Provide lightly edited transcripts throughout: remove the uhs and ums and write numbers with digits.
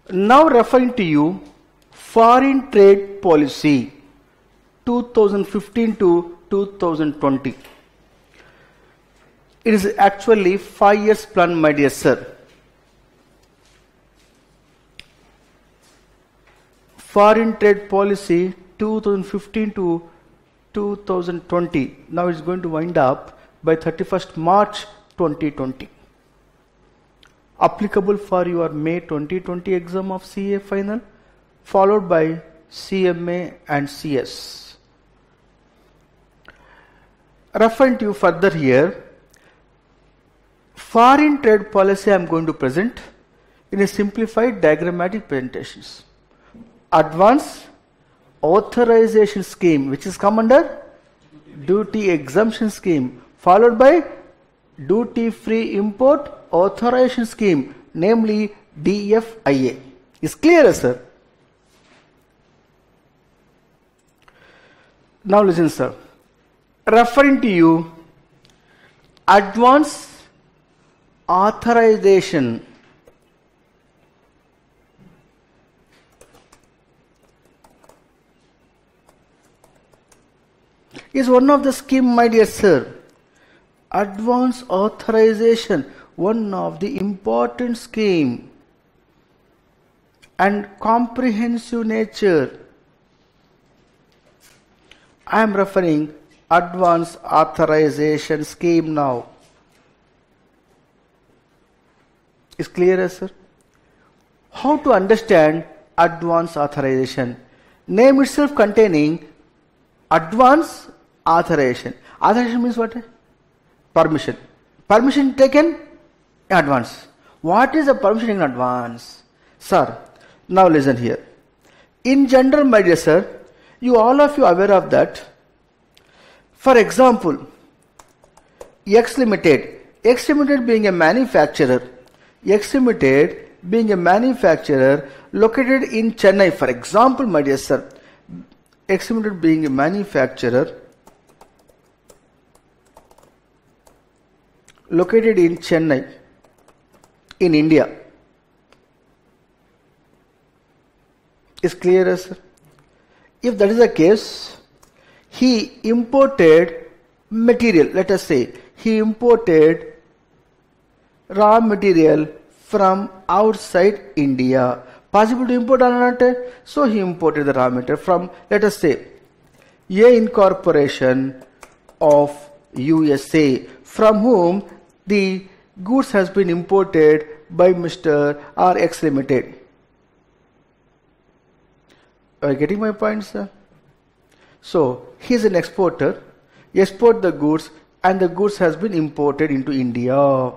Now referring to you, foreign trade policy 2015 to 2020. It is actually 5 years plan, my dear sir. Foreign trade policy 2015 to 2020. Now it's going to wind up by 31st March 2020. Applicable for your May 2020 exam of CA final, followed by CMA and CS. Referring to you further here, foreign trade policy I am going to present in a simplified diagrammatic presentations. Advance authorization scheme, which is come under duty exemption scheme, followed by duty free import authorization scheme, namely DFIA. Is clear, sir? Now listen, sir. Referring to you, advance authorization is one of the scheme, my dear sir. Advance authorization, one of the important scheme and comprehensive nature. I am referring advance authorization scheme now. Is clear, sir? How to understand advance authorization? Name itself containing advance authorization. Authorization means what? Permission. Permission taken in advance. What is the permission in advance? Sir, now listen here. In general, my dear sir, you all of you are aware of that. For example, X Limited being a manufacturer, located in Chennai, for example, my dear sir, X Limited being a manufacturer located in Chennai, in India. Is clear, sir? If that is the case, he imported material, let us say, he imported raw material from outside India. Possible to import or not? So he imported the raw material from, let us say, A Incorporation of USA, from whom the goods has been imported by Mr. RX Limited. Are you getting my point, sir? So he is an exporter, export the goods, and the goods has been imported into India.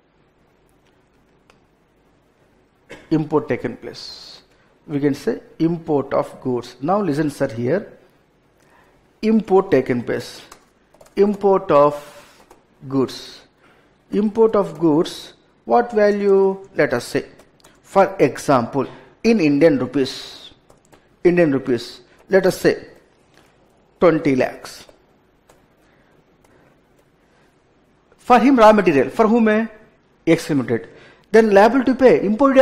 Import taken place. We can say import of goods. Now listen, sir, here. Import taken place. Import of goods. Import of goods. What value? Let us say. For example, in Indian rupees. Let us say 20 lakhs. For him, raw material. For whom? X Limited. Then liable to pay. Imported or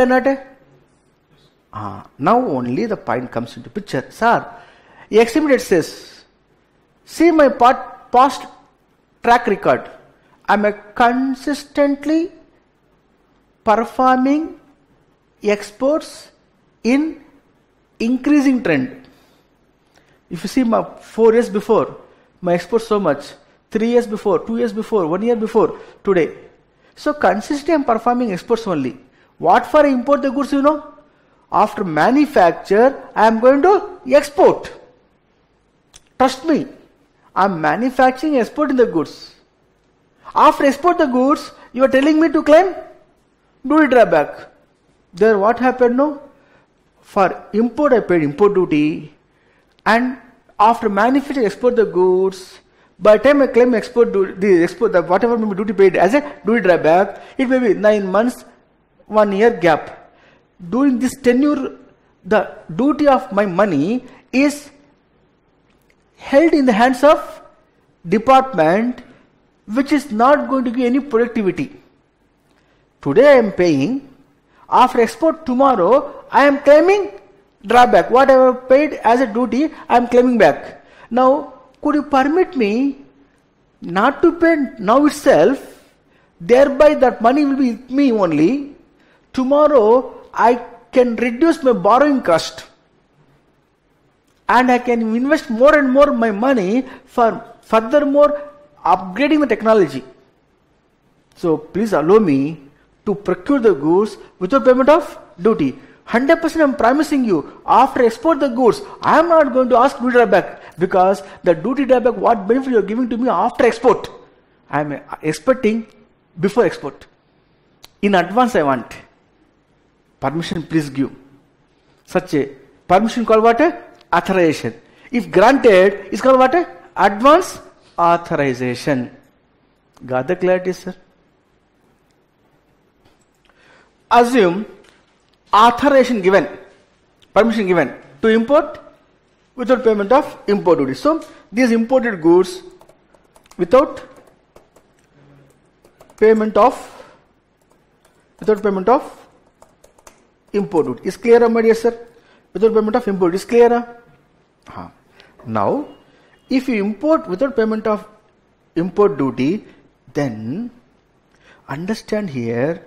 not? Now only the point comes into picture. Sir, X Limited says, see my past track record. I am consistently performing exports in increasing trend. If you see my 4 years before, my exports so much. 3 years before, 2 years before, 1 year before, today. So consistently I am performing exports only. What for I import the goods, you know? After manufacture, I am going to export. Trust me. I am manufacturing, exporting the goods. After export the goods, you are telling me to claim duty drawback. There what happened, no? For import, I paid import duty. And after manufacture, export the goods. By the time I claim export duty, whatever may be duty paid as a duty drawback, it may be 9 months, 1 year gap. During this tenure, the duty of my money is held in the hands of department, which is not going to give any productivity. Today I am paying. After export tomorrow, I am claiming drawback. Whatever paid as a duty, I am claiming back. Now, could you permit me not to pay now itself, thereby that money will be with me only. Tomorrow, I can reduce my borrowing cost and I can invest more and more my money for furthermore upgrading the technology. So please allow me to procure the goods without payment of duty. 100% I am promising you, after export the goods, I am not going to ask duty drawback, because the duty drawback, what benefit you are giving to me after export, I am expecting before export. In advance I want. Permission please give. Such a permission called what? Authorization. If granted, is called what? Advance authorization. Got the clarity, sir? Assume authorization given, permission given to import without payment of import duty. So these imported goods without payment of import duty. Is clear, my dear sir? Without payment of import is clear. Now, if you import without payment of import duty, then understand here,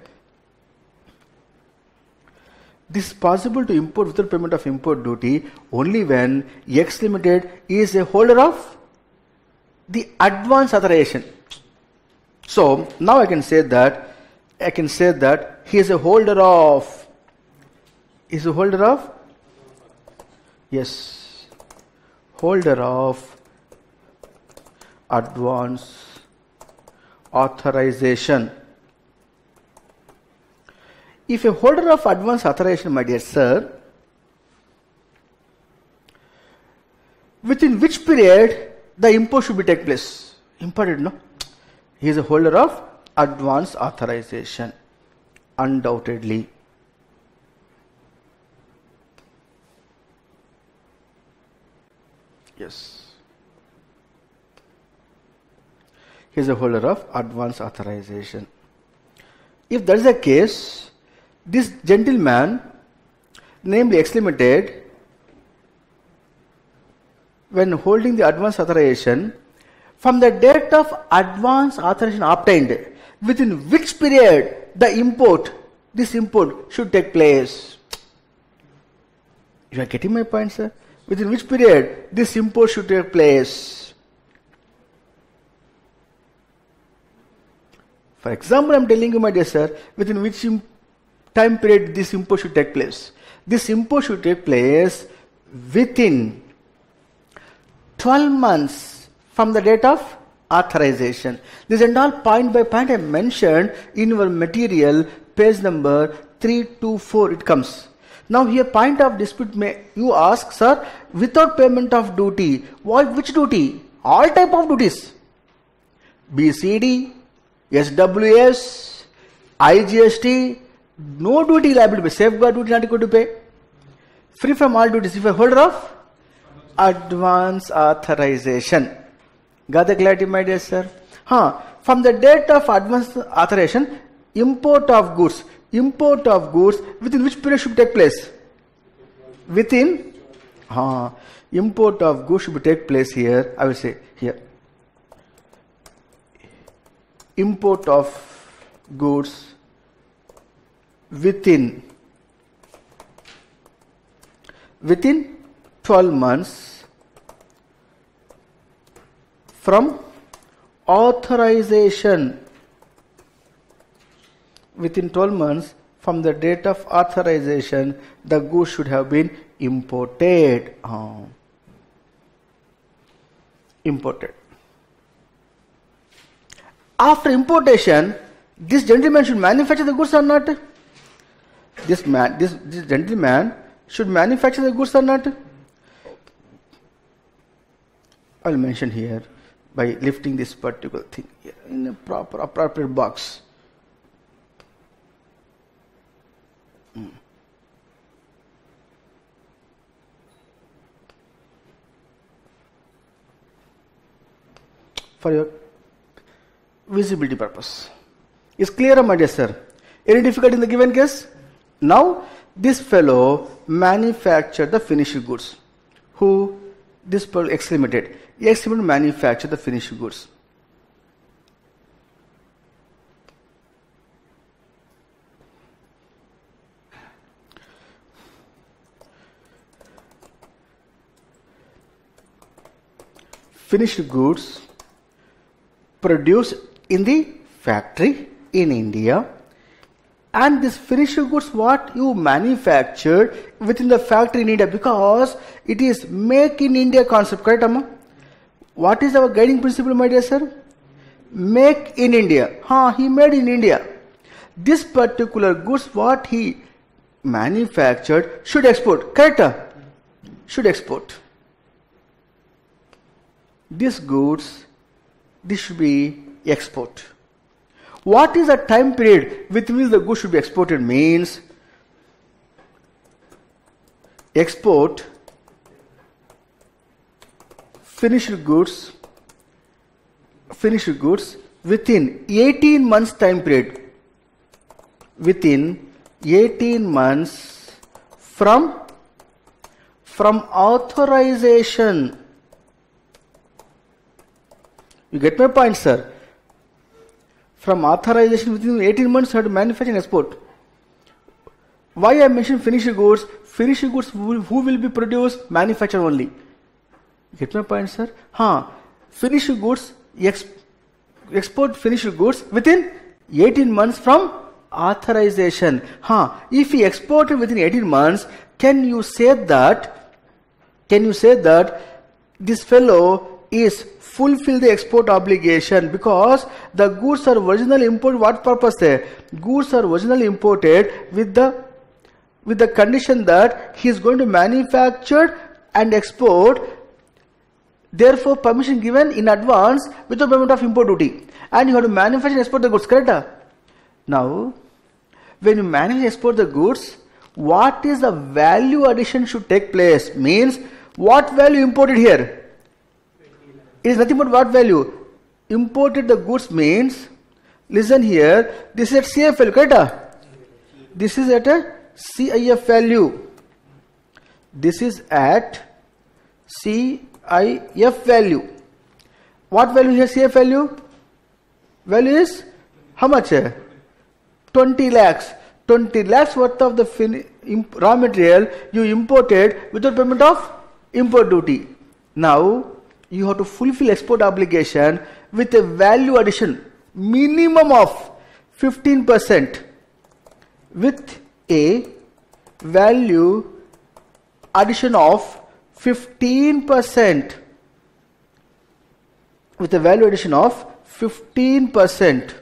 this is possible to import without payment of import duty only when X Limited is a holder of the advance authorization. So now I can say that he is a holder of, yes, holder of advance authorization. If a holder of advance authorization, my dear sir, within which period the import should be take place? Important, no? He is a holder of advance authorization, undoubtedly. Yes. He is a holder of advance authorization. If that is the case, this gentleman, namely X Limited, when holding the advance authorization, from the date of advance authorization obtained, within which period this import should take place? You are getting my point, sir? Within which period this import should take place? For example, I am telling you, my dear sir, within which time period this import should take place. This import should take place within 12 months from the date of authorization. This and all point by point I mentioned in your material, page number 324 it comes. Now here point of dispute may you ask, sir, without payment of duty, which duty? All type of duties. BCD, SWS, IGST, no duty liable to pay, safeguard duty not equal to pay, free from all duties if a holder of advance authorization. Got the clarity, my dear sir? From the date of advance authorization, import of goods, within which period should take place? Within, import of goods should take place here, I will say here. Import of goods within 12 months from authorization. Within 12 months from the date of authorization, the goods should have been imported. Imported. After importation, this gentleman should manufacture the goods or not? This gentleman should manufacture the goods or not? I will mention here by lifting this particular thing here in a proper appropriate box. For your visibility purpose. Is clear, my dear sir? Any difficulty in the given case? Now this fellow manufactured the finished goods. Who? This fellow X Limited. X Limited manufactured the finished goods. Finished goods produced in the factory in India, and this finished goods what you manufactured within the factory in India, because it is make in India concept, correct Amma? What is our guiding principle, my dear sir? Make in India. He made in India. This particular goods what he manufactured should export, correct? Should export. This goods, this should be export. What is the time period with which the goods should be exported? Means export finished goods within 18 months time period. Within 18 months from authorization. You get my point, sir? From authorization within 18 months, you have to manufacture and export. Why I mentioned finished goods? Finished goods who will be produced? Manufacture only. You get my point, sir? Finished goods, export finished goods within 18 months from authorization. If we export it within 18 months, can you say that this fellow is fulfill the export obligation, because the goods are originally imported. What purpose there? Goods are originally imported with the condition that he is going to manufacture and export. Therefore, permission given in advance without payment of import duty, and you have to manufacture and export the goods. Correct? Now, when you manufacture and export the goods, what is the value addition should take place? Means what value imported here? It is nothing but what value? Imported the goods means, listen here, this is at CIF value, correct? This is at a CIF value. This is at CIF value. What value here? CIF value? Value is how much? 20 lakhs. 20 lakhs worth of the raw material you imported without payment of import duty. Now, you have to fulfill export obligation with a value addition minimum of 15%, with a value addition of 15%, with a value addition of 15%.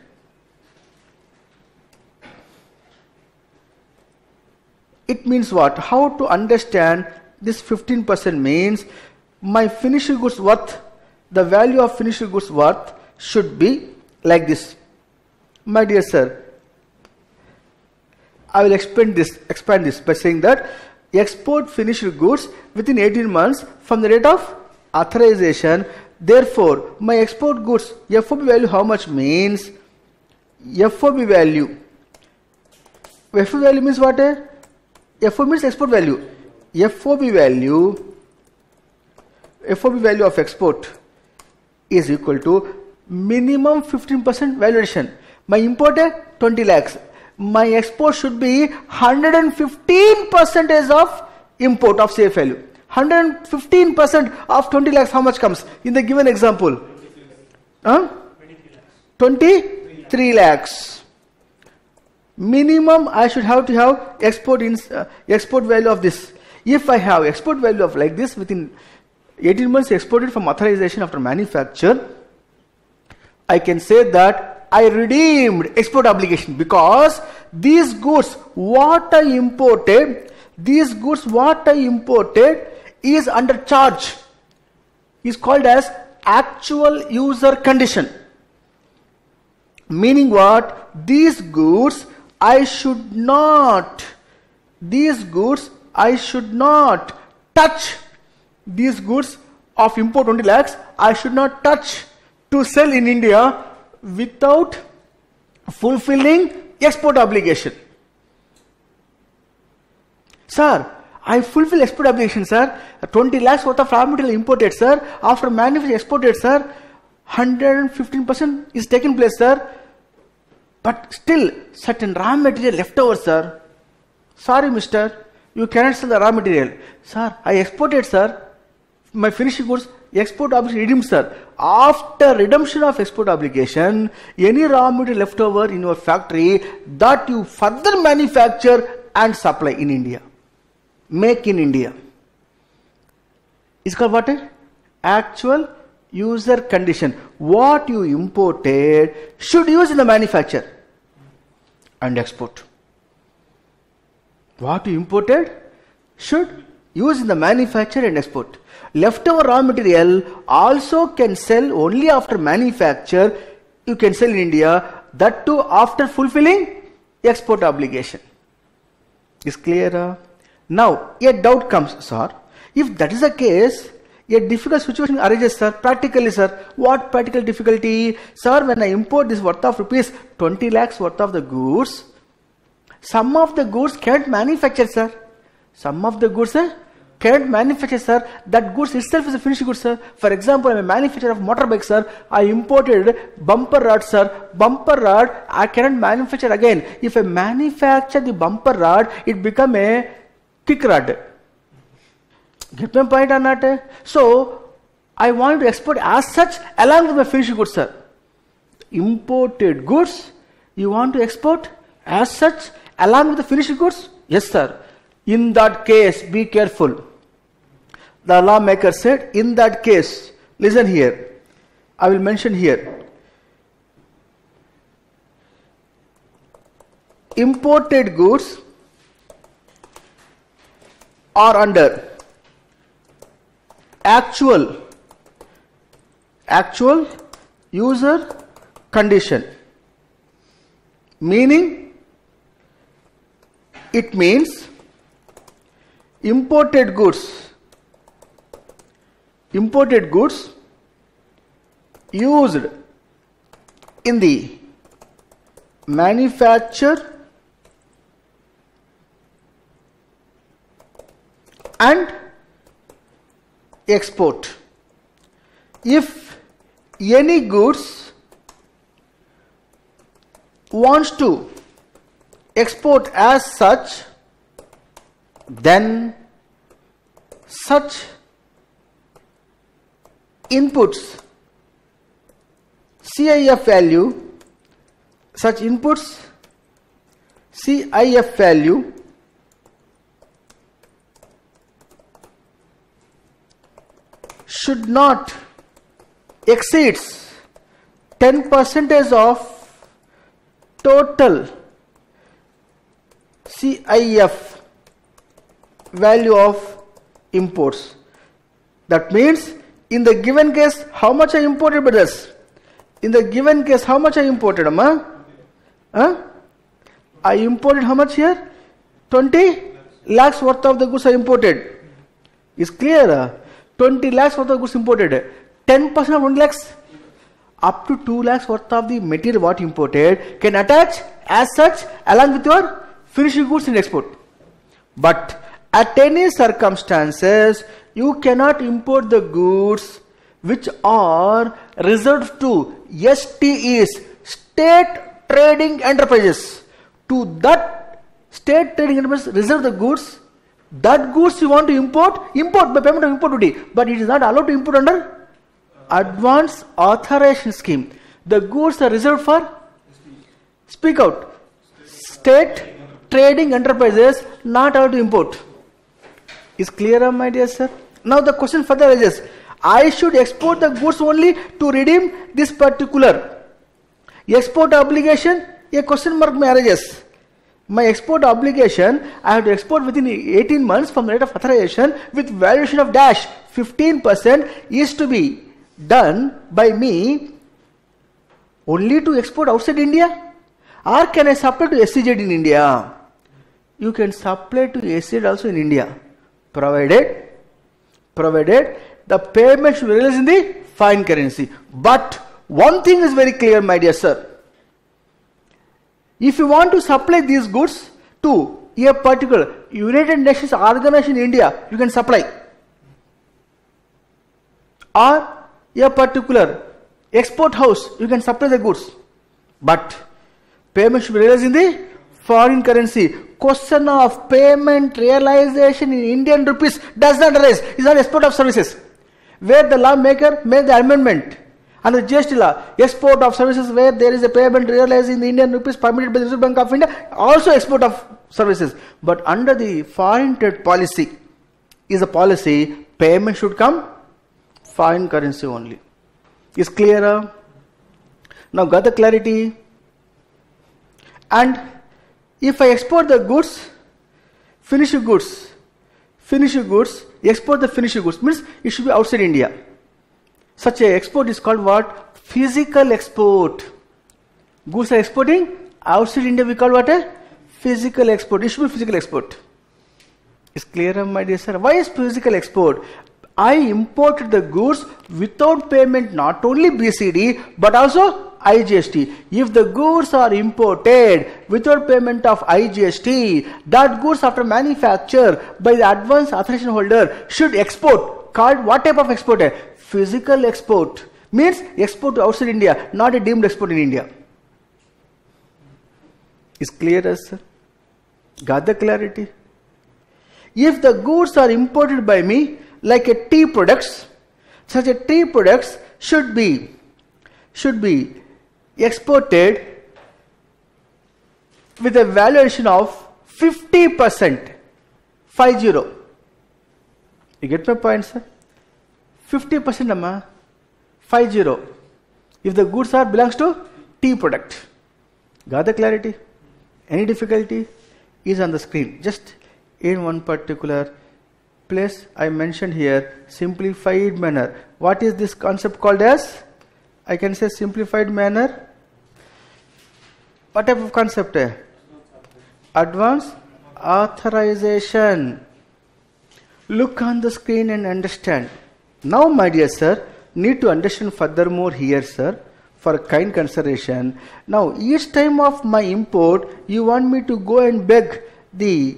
It means what? How to understand this 15% means my finished goods worth, the value of finished goods worth should be like this. My dear sir, I will expand this by saying that export finished goods within 18 months from the date of authorization. Therefore, my export goods FOB value how much means? FOB value. FOB value means what? FOB means export value. FOB value of export is equal to minimum 15% value addition. My import 20 lakhs. My export should be 115% of import of CIF value. 115% of 20 lakhs, how much comes? In the given example? 23 lakhs. Minimum I should have to have export value of this. If I have export value of like this within 18 months exported from authorization after manufacture, I can say that I redeemed export obligation, because these goods what I imported is under charge, is called as actual user condition. Meaning what? These goods I should not touch. These goods of import 20 lakhs, I should not touch to sell in India without fulfilling export obligation. Sir, I fulfill export obligation, sir. 20 lakhs worth of raw material imported, sir. After manufacturing exported, sir, 115% is taken place, sir. But still, certain raw material left over, sir. Sorry, mister, you cannot sell the raw material. Sir, I exported, sir. My finished goods, export obligation redeemed, sir. After redemption of export obligation, any raw material left over in your factory that you further manufacture and supply in India. Make in India. It's called what? Actual user condition. What you imported should use in the manufacture and export. What you imported should use in the manufacture and export. Leftover raw material also can sell only after manufacture. You can sell in India, that too after fulfilling export obligation. Is clear? Now, a doubt comes, sir. If that is the case, a difficult situation arises, sir. Practically, sir. What practical difficulty? Sir, when I import this worth of rupees 20 lakhs worth of the goods, some of the goods can't manufacture, sir. Some of the goods, sir, can't manufacture, sir. That goods itself is a finished good, sir. For example, I'm a manufacturer of motorbike, sir. I imported bumper rod, sir. Bumper rod, I cannot manufacture again. If I manufacture the bumper rod, it become a kick rod. Get my point or not? So, I want to export as such along with my finished goods, sir. Imported goods, you want to export as such along with the finished goods? Yes, sir. In that case, be careful. The lawmaker said, in that case, listen here. I will mention here. Imported goods are under actual user condition. Meaning, it means imported goods used in the manufacture and export. If any goods wants to export as such, then such inputs CIF value, should not exceeds 10% of total CIF value of imports. That means, in the given case, how much I imported, brothers? In the given case, how much I imported, Amma? I imported how much here? 20 lakhs worth of the goods I imported. Is clear? 20 lakhs worth of goods imported. 10% of 1 lakhs. Up to 2 lakhs worth of the material what imported can attach as such along with your finished goods in export. But at any circumstances, you cannot import the goods which are reserved to STEs, State Trading Enterprises. To that State Trading Enterprise reserve the goods. That goods you want to import by payment of import duty. But it is not allowed to import under Advance Authorization Scheme. The goods are reserved for, speak out, State Trading Enterprises, not allowed to import. Is clear, my dear sir? Now the question further arises. I should export the goods only to redeem this particular export obligation? A question mark may arise. My export obligation, I have to export within 18 months from the date of authorization with valuation of dash 15% is to be done by me only to export outside India? Or can I supply to SEZ in India? You can supply to SEZ also in India, provided the payment should be realized in the foreign currency. But one thing is very clear, my dear sir. If you want to supply these goods to a particular United Nations organization in India, you can supply. Or a particular export house, you can supply the goods. But payment should be realized in the foreign currency. Question of payment realization in Indian rupees does not arise. It's not export of services. Where the lawmaker made the amendment under GST law, export of services where there is a payment realized in the Indian rupees permitted by the Reserve Bank of India, also export of services. But under the foreign trade policy is a policy, payment should come foreign currency only. Is clearer? Now got the clarity? And if I export the goods, finished goods, export the finished goods, means it should be outside India. Such a export is called what? Physical export. Goods are exporting outside India, we call what? A physical export. It should be physical export. Is clear, my dear sir? Why is physical export? I imported the goods without payment, not only BCD but also IGST. If the goods are imported without payment of IGST, that goods after manufacture by the advance authorization holder should export. Called what type of export? Physical export. Means export to outside India, not a deemed export in India. Is clear, sir? Got the clarity? If the goods are imported by me, like a tea products, such a tea products should be exported with a valuation of 50%. 50. You get my point, sir? 50% amma. 50. If the goods are belongs to tea product. Got the clarity? Any difficulty? Is on the screen. Just in one particular place I mentioned here, simplified manner. What is this concept called as? I can say simplified manner. What type of concept? Advance authorization. Look on the screen and understand. Now, my dear sir, need to understand furthermore here, sir, for kind consideration. Now, each time of my import, you want me to go and beg the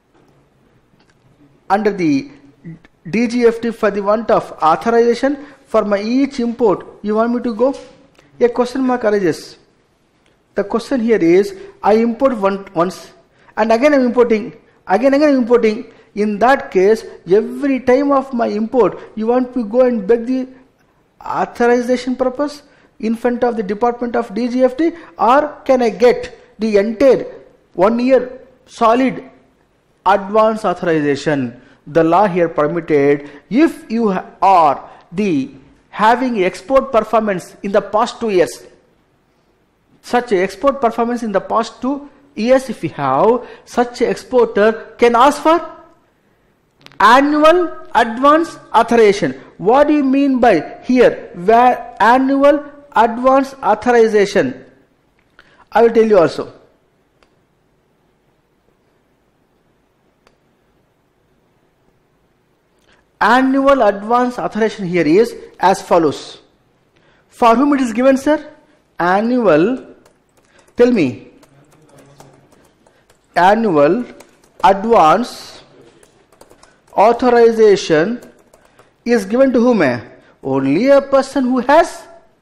under the DGFT for the want of authorization for my each import. You want me to go? A question mark arises. The question here is, I import once and again I am importing, again I am importing. In that case, every time of my import, you want to go and beg the authorization purpose in front of the Department of DGFT, or can I get the entire 1 year solid advance authorization? The law here permitted, if you are having export performance in the past 2 years, such a export performance in the past 2 years, if you have, such a exporter can ask for annual advance authorization. What do you mean by here? Where annual advance authorization? I will tell you also. Annual advance authorization here is as follows. For whom it is given, sir? Annual, tell me. Annual advance authorization is given to whom? Only a person who has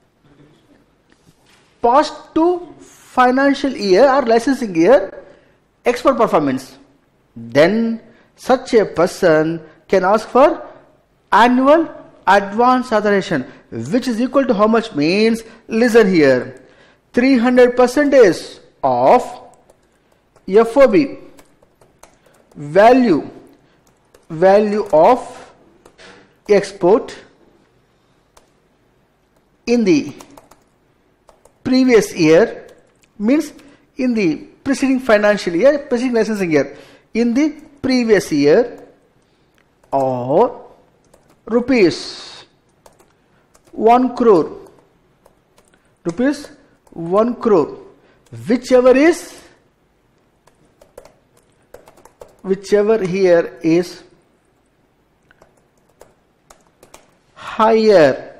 past 2 financial year or licensing year export performance. Then such a person can ask for annual advance authorization, which is equal to how much? Means, listen here, 300% of FOB value of export in the previous year, means in the preceding financial year, preceding licensing year, in the previous year, or rupees 1 crore, rupees 1 crore, whichever here is higher,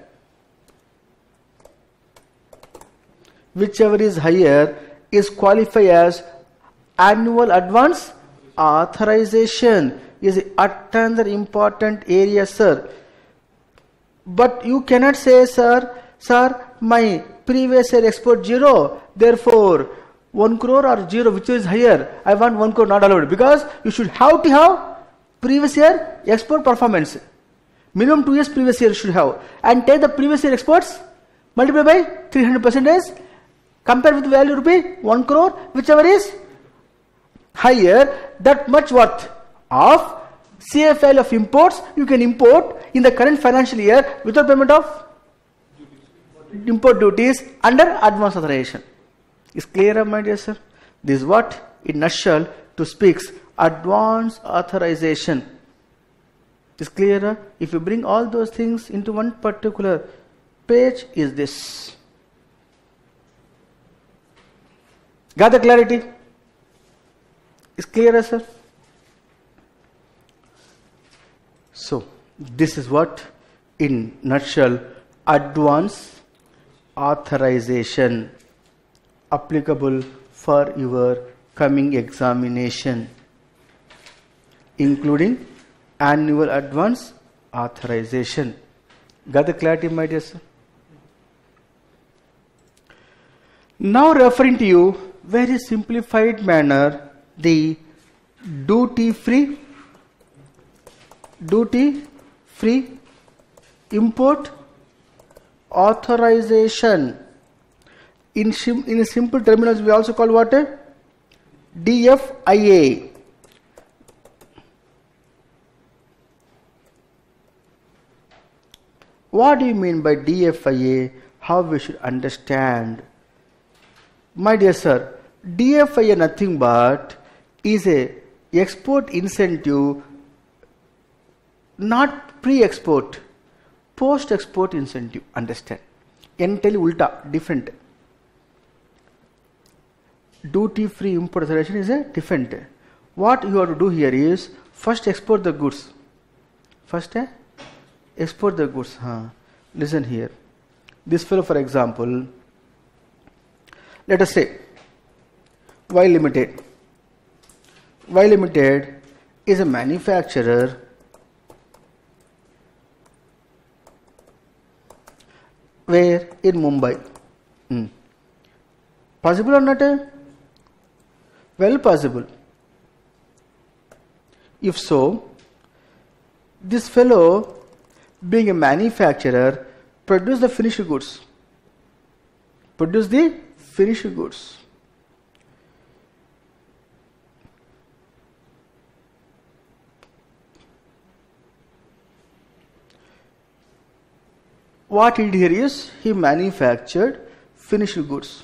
whichever is higher is qualified as annual advance authorization is another important area, sir. But you cannot say, sir, my previous year export 0, therefore 1 crore or 0, which is higher, I want 1 crore, not allowed. Because you should have to have previous year export performance. Minimum 2 years previous year should have. And take the previous year exports, multiply by 300%, compare with value rupee 1 crore, whichever is higher, that much worth of CFL of imports you can import in the current financial year without payment of import duties under advance authorization. Is clear, my dear sir? This is what in nutshell to speaks advance authorization. Is clearer? If you bring all those things into one particular page, is this. Got the clarity? Is clearer, sir? So, this is what in nutshell advance authorization applicable for your coming examination, including annual advance authorization. Got the clarity, my dear sir? Now referring to you very simplified manner the duty free import authorization. In a simple terminology we also call what? DFIA. What do you mean by DFIA? How we should understand? My dear sir, DFIA nothing but is a export incentive, not pre-export, post-export incentive. Understand? Entirely ulta, different. Duty-free import authorization is a different. What you have to do here is first export the goods. First export the goods. Listen here. This fellow, for example, let us say Y Limited. Y Limited is a manufacturer where in Mumbai. Possible or not? Well, possible. If so, this fellow being a manufacturer produce the finished goods. Produce the finished goods. What he did here is he manufactured finished goods.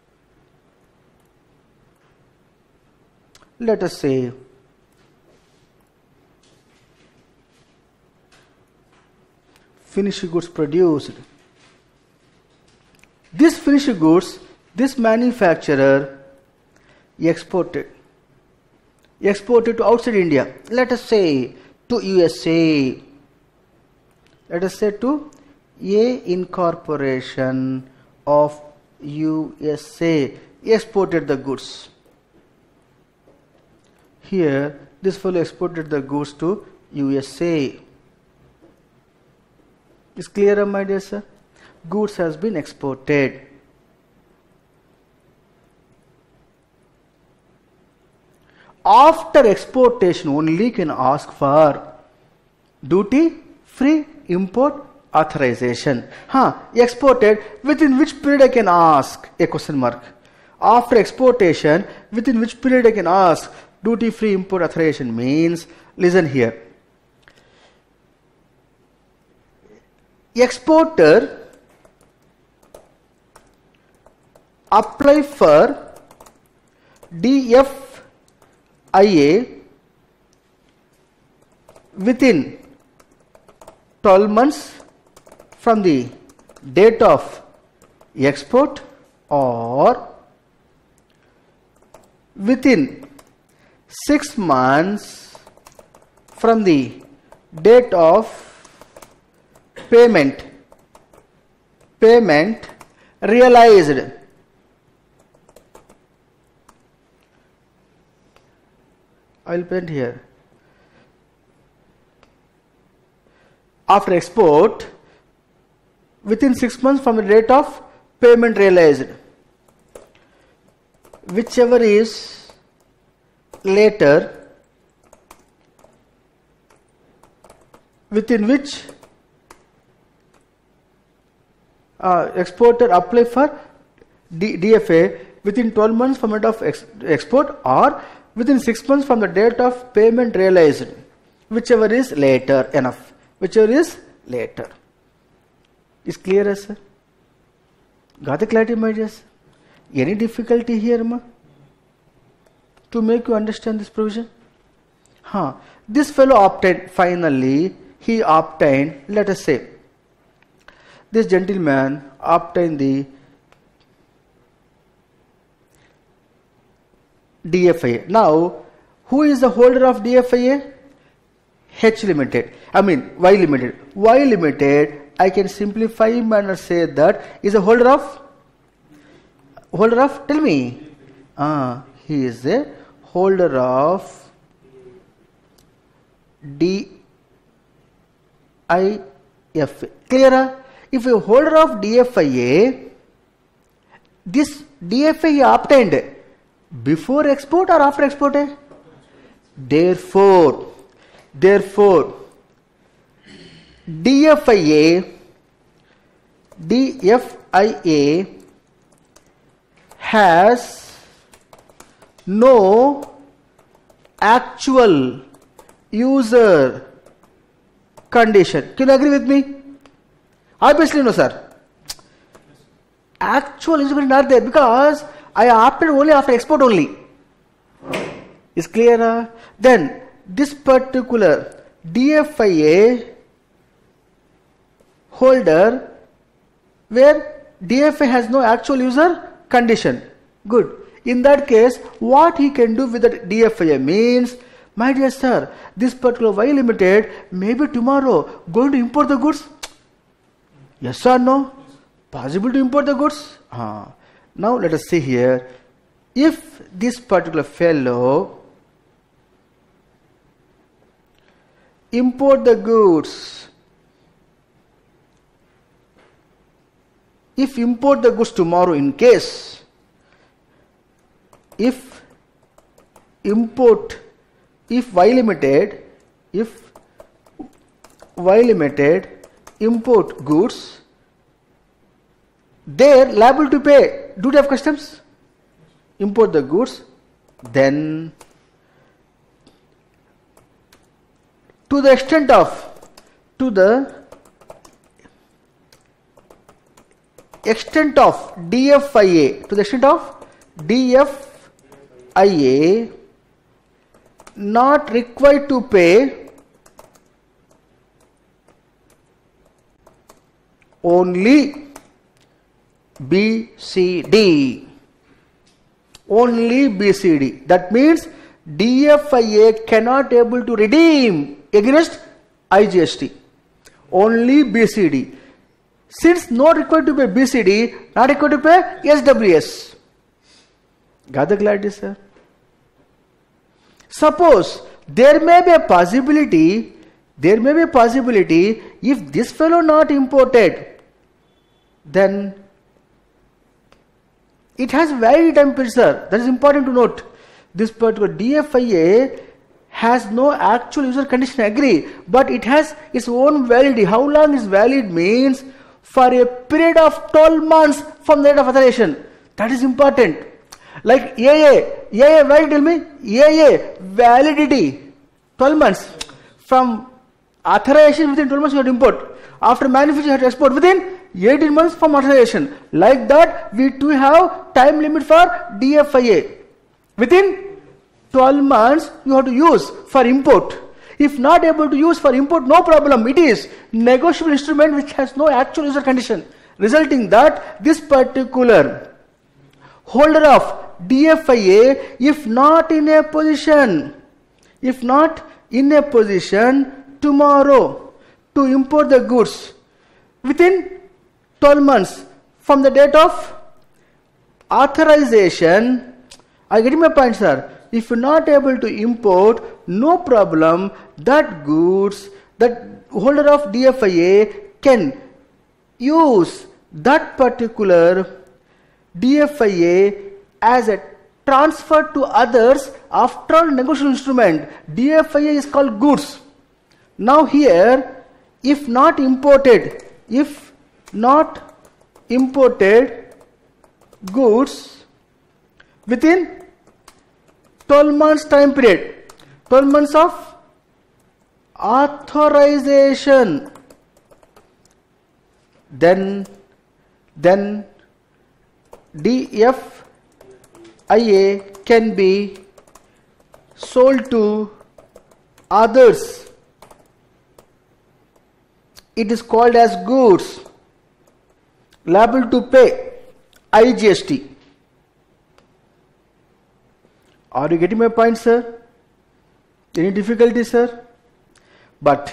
Let us say finished goods produced. This finished goods, this manufacturer exported to outside India. Let us say to USA. Let us say to A Incorporation of USA exported the goods. Here, this fellow exported the goods to USA. Is clear, my dear sir? Goods has been exported. After exportation only can ask for duty free import authorization. Exported, within which period I can ask? A question mark. After exportation, within which period I can ask duty free import authorization means, listen here. Exporter apply for DFIA within 12 months from the date of export or within 6 months from the date of payment realized. I will present here. After export, within 6 months from the date of payment realized, whichever is later, within which exporter apply for DFA within 12 months from the date of export, or within 6 months from the date of payment realized, whichever is later. Enough. Whichever is later. Is clear, sir? Got the clarity, my dear? Any difficulty here, ma? To make you understand this provision? This fellow obtained, finally, he obtained, let us say, this gentleman obtained the DFIA. Now, who is the holder of DFIA? H Limited. I mean Y Limited. Y Limited, I can simplify and say that is a holder of, tell me. He is a holder of DIF. Clear? If a holder of DFIA, this DFIA obtained before export or after export? Therefore, DFIA has no actual user condition. Can you agree with me? Obviously no, sir. Actual user condition not there because I opted only after export only. Is clear? Then this particular DFIA holder where DFIA has no actual user condition. Good. In that case, what he can do with the DFIA means, my dear sir, this particular Y Limited maybe tomorrow going to import the goods. Yes or no? Possible to import the goods? Now let us see here. If this particular fellow import the goods, if import the goods tomorrow, in case if Y Limited import goods, they are liable to pay duty of customs. Import the goods, then to the extent of DFIA not required to pay only BCD. Only BCD. That means DFIA cannot able to redeem against IGST. Only BCD. Since not required to pay BCD, not required to pay SWS. Got the clarity, sir? Suppose there may be a possibility if this fellow not imported, then it has validity time period, sir. That is important to note. This particular DFIA has no actual user condition, agree, but it has its own validity. How long is valid means for a period of 12 months from the date of authorization. That is important. Like AA, why tell me? AA, validity, 12 months. From authorization within 12 months you have to import. After manufacturing you have to export within 18 months from authorization. Like that, we do have time limit for DFIA. Within 12 months, you have to use for import. If not able to use for import, no problem. It is negotiable instrument which has no actual user condition, resulting that this particular holder of DFIA, if not in a position tomorrow to import the goods within 12 months from the date of authorization. Are you getting my point, sir? If you're not able to import, no problem. That goods, that holder of DFIA can use that particular DFIA as a transfer to others. After all, negotiable instrument, DFIA is called goods. Now here, if not imported goods within 12 months time period, 12 months of authorization, then DFIA can be sold to others. It is called as goods, liable to pay IGST. Are you getting my point, sir? Any difficulty, sir? But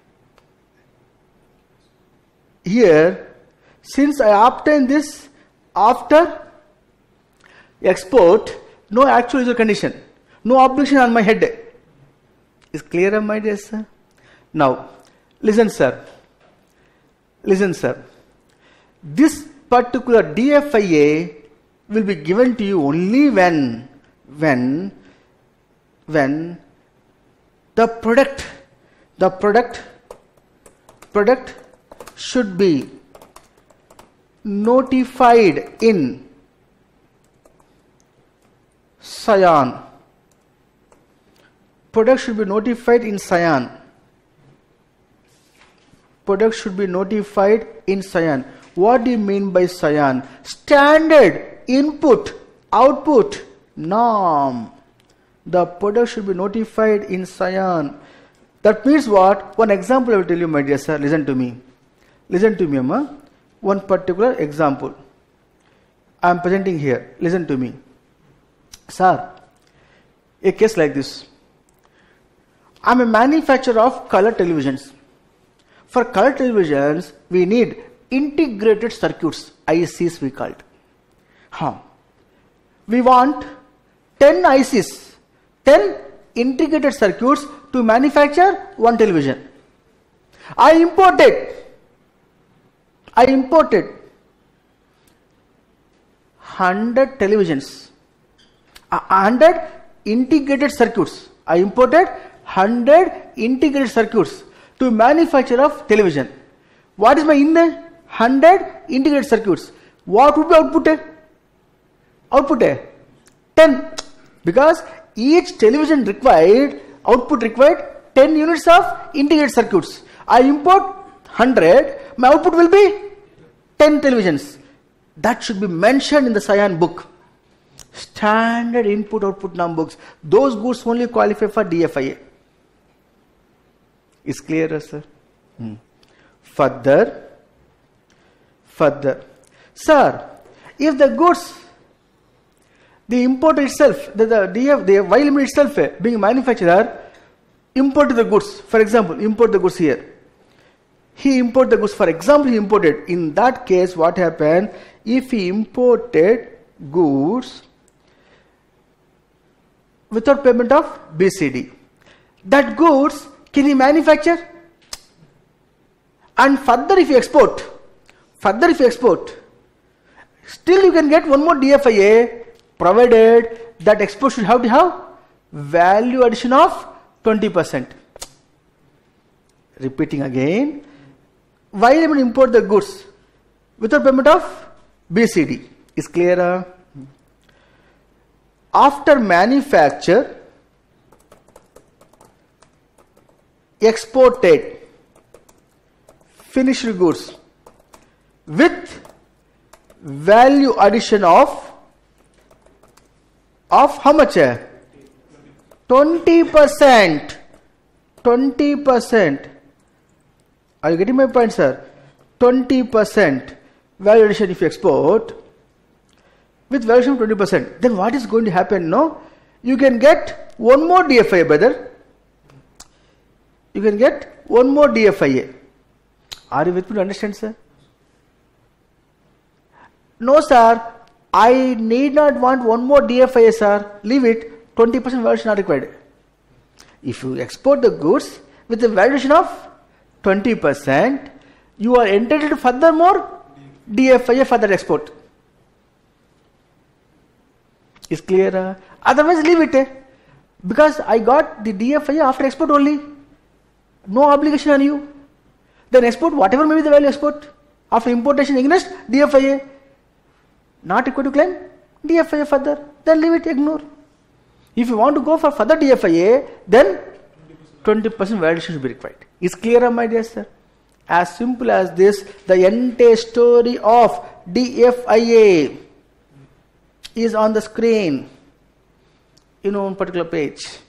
here, since I obtained this after export, no actual user condition, no obligation on my head. Is clear, my dear sir? Now, listen, sir. Listen, sir. This particular DFIA will be given to you only when the product should be notified in Cyan. Product should be notified in Cyan. Product should be notified in Cyan. What do you mean by Cyan? Standard input output norm. The product should be notified in Cyan. That means what? One example I will tell you, my dear sir. Listen to me. Listen to me, Amma. One particular example I am presenting here. Listen to me. Sir, a case like this. I am a manufacturer of color televisions. For color televisions, we need integrated circuits, ICs we call it. We want 10 ICs, 10 integrated circuits to manufacture one television. I imported 100 televisions, 100 integrated circuits. I imported 100 integrated circuits to manufacture of television. What is my in 100 integrated circuits? What would be output? Output 10, because each television required, output required 10 units of integrated circuits. I import 100, my output will be 10 televisions. That should be mentioned in the Cyan book. Standard input output norm books. Those goods only qualify for DFIA. Is clear, sir? Further, sir, if the goods, the import itself, the while limit itself being manufacturer, import the goods. For example, import the goods here. He import the goods. For example, he imported. In that case, what happened? If he imported goods without payment of BCD, that goods can he manufacture? And further, if you export, still you can get one more DFIA, provided that export should have to have value addition of 20%. Repeating again, while you import the goods without payment of BCD, is clear? After manufacture, exported finished goods with value addition of how much? 20%. 20%. Are you getting my point, sir? 20% value addition if you export with value addition of 20%. Then what is going to happen? No, you can get one more DFIA, brother. You can get one more DFIA. Are you with me to understand, sir? No, sir. I need not want one more DFIA, sir. Leave it. 20% valuation are required. If you export the goods with a valuation of 20%, you are entitled to furthermore DFIA for that export. Is clear? Otherwise leave it. Because I got the DFIA after export only. No obligation on you. Then export whatever may be the value export. After importation against DFIA. Not equal to claim DFIA further. Then leave it, ignore. If you want to go for further DFIA, then 20% valuation should be required. Is clear, my dear sir? As simple as this, the entire story of DFIA is on the screen in one particular page.